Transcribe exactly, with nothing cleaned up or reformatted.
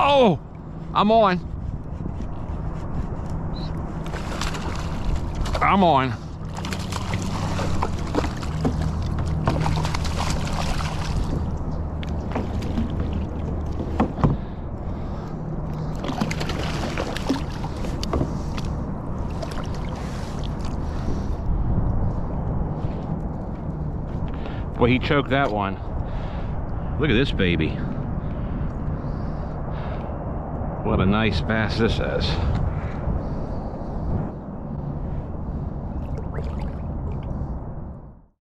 Oh, I'm on. I'm on. Boy, he choked that one. Look at this baby. What a nice bass this is.